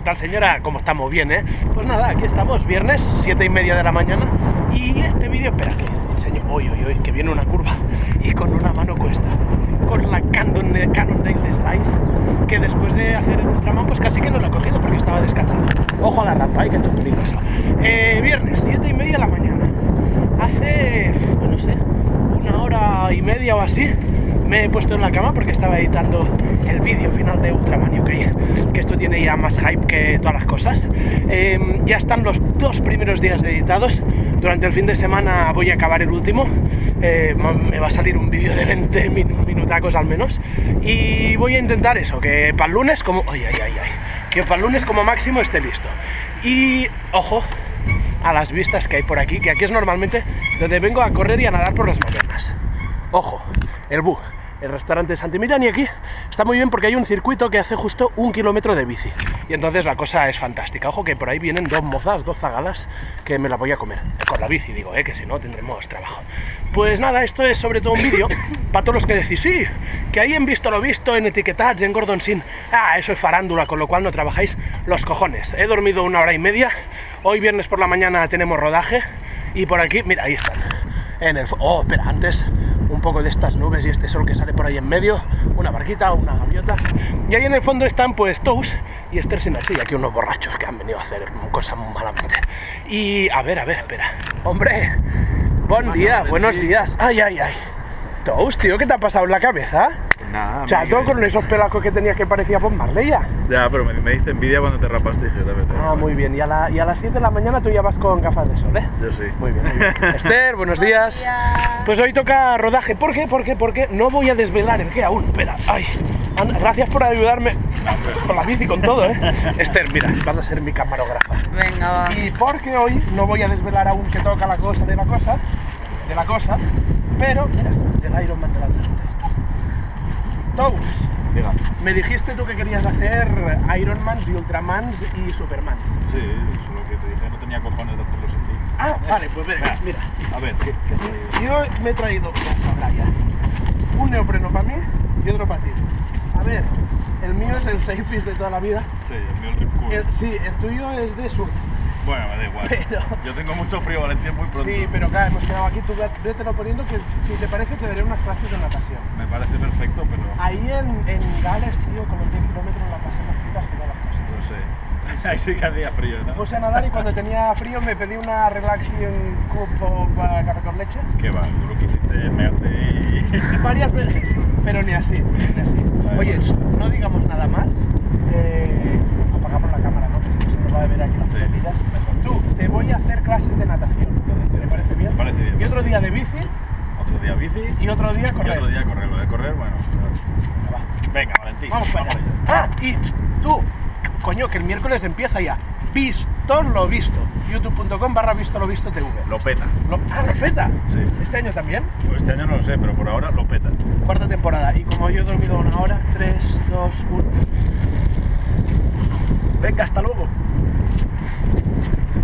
tal señora? ¿Cómo estamos? Bien, ¿eh? Pues nada, aquí estamos, viernes, 7:30 de la mañana. Y este vídeo, espera, que enseño, hoy, que viene una curva y con una mano cuesta. Con la Cannondale Slice, que después de hacer el Ultraman, pues casi que no lo he cogido porque estaba descansando. Ojo a la rampa, que esto es peligroso. Viernes, 7:30 de la mañana. Hace, pues no sé, 1 hora y media o así, me he puesto en la cama porque estaba editando el vídeo final de Ultraman UK, que esto tiene ya más hype que todas las cosas. Ya están los 2 primeros días de editados. Durante el fin de semana voy a acabar el último. Me va a salir un vídeo de 20 minutacos al menos. Y voy a intentar eso, que para el lunes como... que para el lunes como máximo esté listo. Y, ojo, a las vistas que hay por aquí, que aquí es normalmente donde vengo a correr y a nadar por las mañanas. Ojo, el Bu, el restaurante Santimillán, y aquí está muy bien porque hay un circuito que hace justo 1 kilómetro de bici. Y entonces la cosa es fantástica. Ojo que por ahí vienen 2 mozas, 2 zagalas, que me las voy a comer. Con la bici, digo, que si no tendremos trabajo. Pues nada, esto es sobre todo un vídeo para todos los que decís, sí, que ahí en Visto lo Visto, en Etiquetats, en Gordon Sin, eso es farándula, con lo cual no trabajáis los cojones. He dormido 1 hora y media, hoy viernes por la mañana tenemos rodaje, y por aquí, mira, ahí están. Espera, antes un poco de estas nubes y este sol que sale por ahí en medio, una barquita, una gaviota, y ahí en el fondo están pues Tous y Esther Sinarsi, y aquí unos borrachos que han venido a hacer cosas muy malamente. Y a ver, espera, hombre, buen día, buenos días. Ay, Tous, tío, ¿qué te ha pasado en la cabeza? Nada, chato, con esos pelacos que tenías que parecía Bob Marley ya. Ya, pero me diste envidia cuando te rapaste, dije, muy bien, y a las 7 de la mañana tú ya vas con gafas de sol, ¿eh? Yo sí. Muy bien. Esther, buenos días. Pues hoy toca rodaje. ¿Por qué? Porque no voy a desvelar el qué aún. Espera, Ana, gracias por ayudarme con la bici, con todo, ¿eh? Esther, mira, vas a ser mi camarógrafa. Venga, va. Y porque hoy no voy a desvelar aún que toca la cosa de la cosa, pero, mira, el Iron Man delante. Tous, me dijiste tú que querías hacer Ironmans y Ultramans y Supermans. Sí, solo que te dije no tenía cojones de hacerlo sin ti. Vale, pues venga, mira. A ver, Yo me he traído, ya sabrá ya, un neopreno para mí y otro para ti. A ver, el mío es el Safefish de toda la vida. Sí, el mío es el cool. Sí, el tuyo es de surf. Bueno, me da igual. Pero... yo tengo mucho frío, Valentín, muy pronto. Sí, pero claro, hemos quedado aquí, tú vételo poniendo, que si te parece te daré unas clases de natación. Me parece perfecto, pero... Ahí en Gales, tío, con los 10 kilómetros la pasé más fritas que todas las cosas. No sé. Ahí sí que hacía frío, ¿no? Puse a nadar y cuando tenía frío me pedí una Relaxion Cup para café con leche. Qué va, tú lo que hiciste mearte y... varias veces, pero ni así. Oye, no digamos nada más. Apagamos la cámara, ¿no? Que si no se nos va a ver aquí las pelotillas. Tú, te voy a hacer clases de natación. ¿Te parece bien? Me parece bien. Y otro día de bici. Otro día bici. Y otro día correr. Y otro día correr. Lo de correr, bueno. Venga, Valentín. Vamos para allá. Y tú, coño, que el miércoles empieza ya. Visto lo Visto. youtube.com/Visto lo Visto TV. Lo peta. ¿Lo peta? Sí. ¿Este año también? Pues este año no lo sé, pero por ahora lo peta. 4ª temporada. Y como yo he dormido 1 hora, 3, 2, 1. Venga, hasta luego.